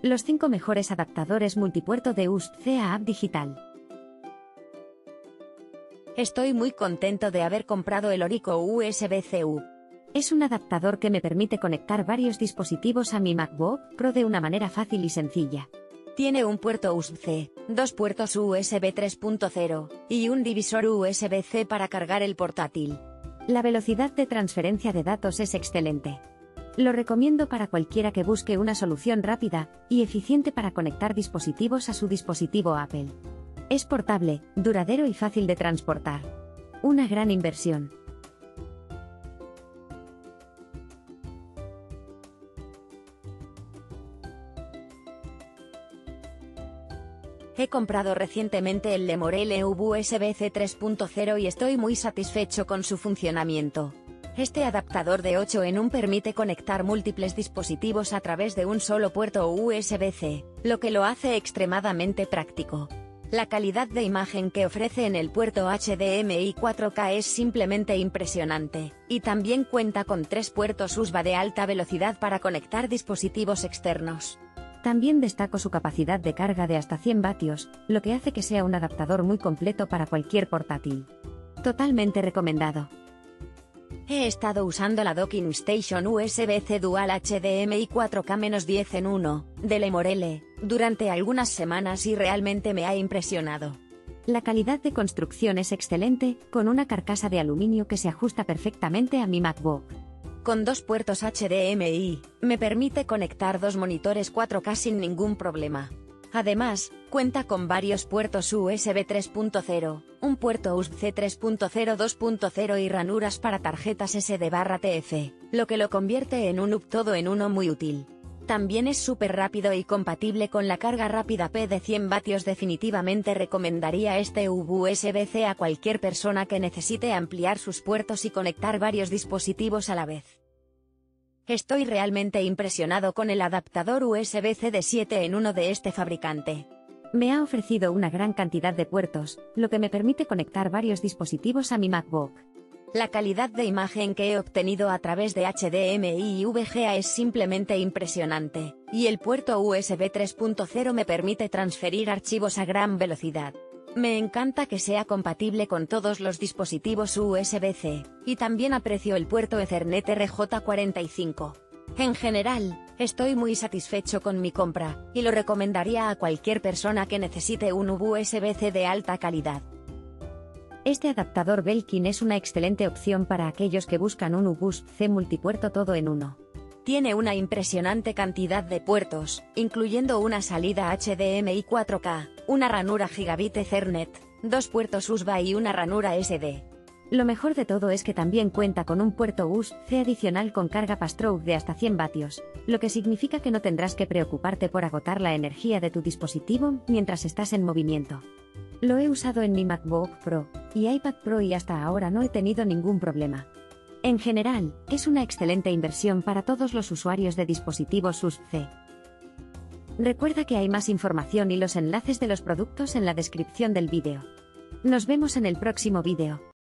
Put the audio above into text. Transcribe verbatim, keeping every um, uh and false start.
Los cinco mejores adaptadores multipuerto de U S B-C a App Digital. Estoy muy contento de haber comprado el Orico U S B-C U. Es un adaptador que me permite conectar varios dispositivos a mi MacBook Pro de una manera fácil y sencilla. Tiene un puerto U S B-C, dos puertos U S B tres punto cero y un divisor U S B-C para cargar el portátil. La velocidad de transferencia de datos es excelente. Lo recomiendo para cualquiera que busque una solución rápida y eficiente para conectar dispositivos a su dispositivo Apple. Es portable, duradero y fácil de transportar. Una gran inversión. He comprado recientemente el Lemorele U S B-C tres punto cero y estoy muy satisfecho con su funcionamiento. Este adaptador de ocho en uno permite conectar múltiples dispositivos a través de un solo puerto U S B-C, lo que lo hace extremadamente práctico. La calidad de imagen que ofrece en el puerto H D M I cuatro K es simplemente impresionante, y también cuenta con tres puertos U S B de alta velocidad para conectar dispositivos externos. También destaco su capacidad de carga de hasta cien vatios, lo que hace que sea un adaptador muy completo para cualquier portátil. Totalmente recomendado. He estado usando la Docking Station U S B-C Dual H D M I cuatro K diez en uno, de Lemorele, durante algunas semanas y realmente me ha impresionado. La calidad de construcción es excelente, con una carcasa de aluminio que se ajusta perfectamente a mi MacBook. Con dos puertos H D M I, me permite conectar dos monitores cuatro K sin ningún problema. Además, cuenta con varios puertos U S B tres punto cero, un puerto U S B-C tres punto cero dos punto cero y ranuras para tarjetas S D-T F, lo que lo convierte en un hub todo en uno muy útil. También es súper rápido y compatible con la carga rápida P de cien vatios. Definitivamente recomendaría este hub U S B-C a cualquier persona que necesite ampliar sus puertos y conectar varios dispositivos a la vez. Estoy realmente impresionado con el adaptador U S B-C de siete en uno de este fabricante. Me ha ofrecido una gran cantidad de puertos, lo que me permite conectar varios dispositivos a mi MacBook. La calidad de imagen que he obtenido a través de H D M I y V G A es simplemente impresionante, y el puerto U S B tres punto cero me permite transferir archivos a gran velocidad. Me encanta que sea compatible con todos los dispositivos U S B-C, y también aprecio el puerto Ethernet R J cuarenta y cinco. En general, estoy muy satisfecho con mi compra, y lo recomendaría a cualquier persona que necesite un hub U S B-C de alta calidad. Este adaptador Belkin es una excelente opción para aquellos que buscan un hub U S B-C multipuerto todo en uno. Tiene una impresionante cantidad de puertos, incluyendo una salida H D M I cuatro K, una ranura Gigabit Ethernet, dos puertos U S B y una ranura S D. Lo mejor de todo es que también cuenta con un puerto U S B-C adicional con carga Pastroke de hasta cien vatios, lo que significa que no tendrás que preocuparte por agotar la energía de tu dispositivo mientras estás en movimiento. Lo he usado en mi MacBook Pro y iPad Pro y hasta ahora no he tenido ningún problema. En general, es una excelente inversión para todos los usuarios de dispositivos U S B-C. Recuerda que hay más información y los enlaces de los productos en la descripción del vídeo. Nos vemos en el próximo vídeo.